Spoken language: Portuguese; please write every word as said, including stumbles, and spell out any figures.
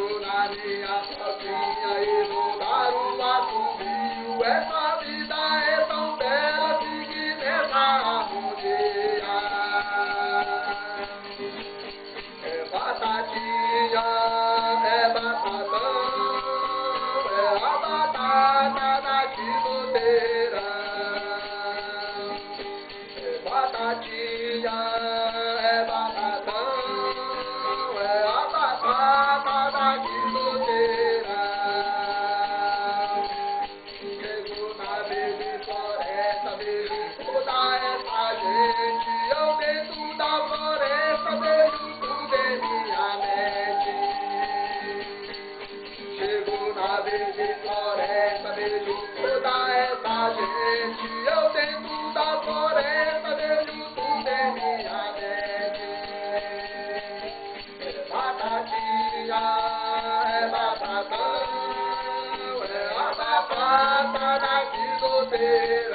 chego na minha sozinha e vou dar um assobio. Essa vida é tão bela, fique nessa harmonia. É batatinha, é batatão, é a batata da quinoteira. É batatinha, é batatão, é a batata da quinoteira. Chego na verde floresta, vejo toda essa gente. Eu dentro da floresta vejo tudo em minha mente. Chego na verde floresta, vejo toda essa gente. Eu dentro da floresta vejo tudo em minha mente. É batatinha, é batatão, é a batata da quinoteira.